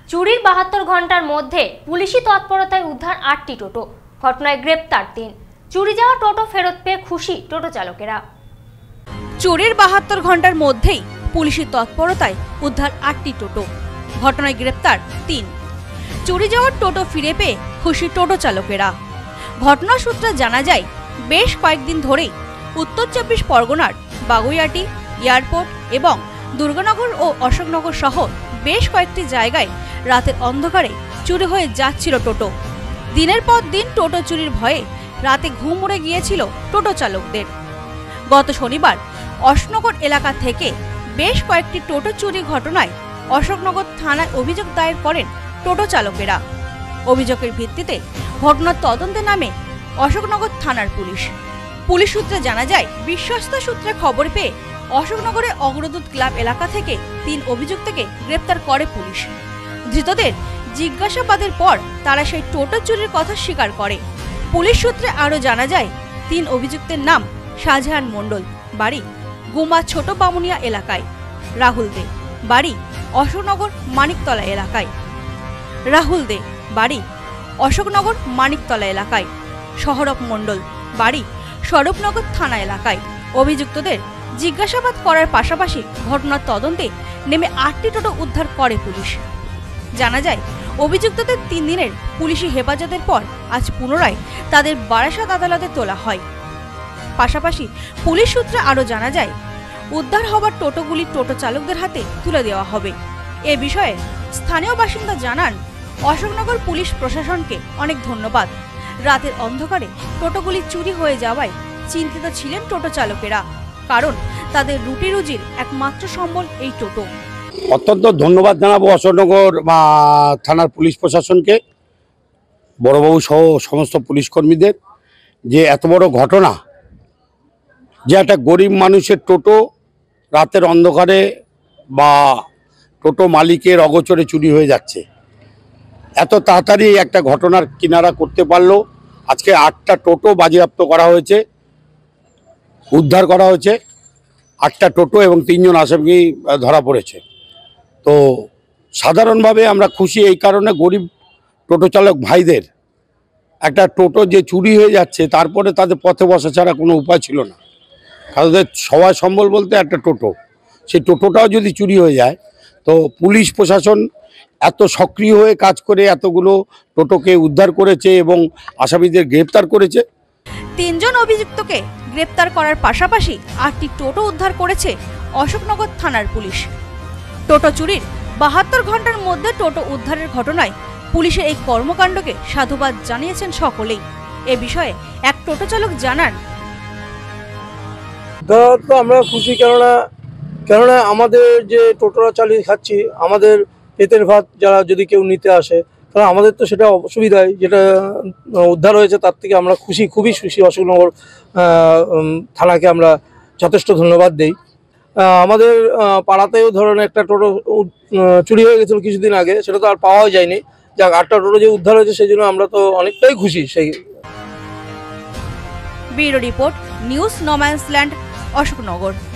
চুরির ৭২ ঘন্টার মধ্যে পুলিশি তৎপরতায় উদ্ধার ৮টি টোটো। ঘটনায় গ্রেপ্তার ৩। চুরি যাওয়া টোটো ফেরত পেয়ে খুশি টোটো চালকেরা। চুরির ৭২ ঘন্টার মধ্যেই পুলিশি তৎপরতায় উদ্ধার ৮টি টোটো। ঘটনায় গ্রেপ্তার ৩। চুরি যাওয়ার টোটো ফিরে পেয়ে খুশি টোটো চালকেরা। ঘটনার সূত্রে জানা যায়, বেশ কয়েকদিন ধরেই উত্তর ২৪ পরগনার বাগুইআটি, এয়ারপোর্ট এবং দুর্গানগর ও অশোকনগর সহ বেশ কয়েকটি জায়গায় রাতের অন্ধকারে চুরি হয়ে যাচ্ছিল টোটো। দিনের পর দিন টোটো চুরির ভয়ে রাতে ঘুম উড়ে গিয়েছিল টোটো চালকদের। গত শনিবার অশোকনগর এলাকা থেকে বেশ কয়েকটি টোটো চুরি ঘটনায় অশোকনগর থানায় অভিযোগ দায়ের করেন টোটো চালকেরা। অভিযোগের ভিত্তিতে ঘটনার তদন্তে নামে অশোকনগর থানার পুলিশ। পুলিশ সূত্রে জানা যায়, বিশ্বস্ত সূত্রে খবর পেয়ে অশোকনগরে অগ্রদূত ক্লাব এলাকা থেকে ৩ অভিযুক্তকে গ্রেপ্তার করে পুলিশ। ধৃতদের জিজ্ঞাসাবাদের পর তারা সেই টোটো চুরির কথা স্বীকার করে। পুলিশ সূত্রে আরও জানা যায়, ৩ অভিযুক্তের নাম শাহজাহান মণ্ডল, বাড়ি গুমা ছোট বামুনিয়া এলাকায়; রাহুল দে, বাড়ি অশোকনগর মানিকতলা এলাকায়; রাহুল দে, বাড়ি অশোকনগর মানিকতলা এলাকায়; সহরব মণ্ডল, বাড়ি স্বরূপনগর থানা এলাকায়। অভিযুক্তদের জিজ্ঞাসাবাদ করার পাশাপাশি ঘটনার তদন্তে নেমে ৮টি টোটো উদ্ধার করে পুলিশ। জানা যায়, অভিযুক্তদের ৩ দিনের পুলিশি হেফাজতের পর আজ পুনরায় তাদের বারাসাত আদালতে তোলা হয়। পাশাপাশি পুলিশ সূত্রে আরও জানা যায়, উদ্ধার হওয়ার টোটোগুলি টোটো চালকদের হাতে তুলে দেওয়া হবে। এ বিষয়ে স্থানীয় বাসিন্দা জানান, অশোকনগর পুলিশ প্রশাসনকে অনেক ধন্যবাদ। রাতের অন্ধকারে টোটোগুলি চুরি হয়ে যাওয়ায় চিন্তিত ছিলেন টোটো চালকেরা, কারণ তাদের রুটি রুজির একমাত্র সম্বল এই টোটো। অত্যন্ত ধন্যবাদ জানাবো অশোকনগর থানার পুলিশ প্রশাসনকে, বড়বাবু সহ সমস্ত পুলিশ কর্মীদের, যে এত বড় ঘটনা, যে একটা গরিব মানুষের টোটো রাতের অন্ধকারে বা টোটো মালিকের অগোচরে চুরি হয়ে যাচ্ছে। এত তাড়াতাড়ি একটা ঘটনার কিনারা করতে পারলো। আজকে ৮টা টোটো বাজেয়াপ্ত করা হয়েছে, উদ্ধার করা হয়েছে ৮টা টোটো এবং ৩ জন আসামি ধরা পড়েছে। তো সাধারণভাবে আমরা খুশি এই কারণে, গরিব টোটো চালক ভাইদের একটা টোটো যে চুরি হয়ে যাচ্ছে, তারপরে তাদের পথে বসা ছাড়া কোনো উপায় ছিল না। তাদের সবাই সম্বল বলতে একটা টোটো, সেই টোটোটাও যদি চুরি হয়ে যায়, তো পুলিশ প্রশাসন এত সক্রিয় হয়ে কাজ করে এতগুলো টোটোকে উদ্ধার করেছে এবং আসামিদের গ্রেপ্তার করেছে। ৩ জন অভিযুক্তকে গ্রেপ্তার করার পাশাপাশি ৮টি টোটো উদ্ধার করেছে অশোকনগর থানার পুলিশ। টোটো চুরির ৭২ ঘন্টার মধ্যে টোটো উদ্ধারের ঘটনায় পুলিশের এই কর্মকাণ্ডকে সাধুবাদ জানিয়েছেন সকলেই। এ বিষয়ে এক টোটো চালক জানান, তো আমরা খুশি, কেননা আমাদের যে টোটোরা চালিয়ে খাচ্ছি, আমাদের পেটের ভাত যারা যদি কেউ নিতে আসে, তাহলে আমাদের তো সেটা অসুবিধায়, যেটা উদ্ধার হয়েছে তার থেকে আমরা খুশি, খুবই খুশি। অশোকনগর থানাকে আমরা যথেষ্ট ধন্যবাদ দিই। আমাদের পাড়াতেও ধরুন একটা টোটো চুরি হয়ে গেছিলো কিছুদিন আগে, সেটা তো আর পাওয়া যায়নি। যাক, ৮টা টোটো যে উদ্ধার হয়েছে সেই জন্য আমরা তো অনেকটাই খুশি। সেই bureau report, news No Man's Land, Ashoknagar.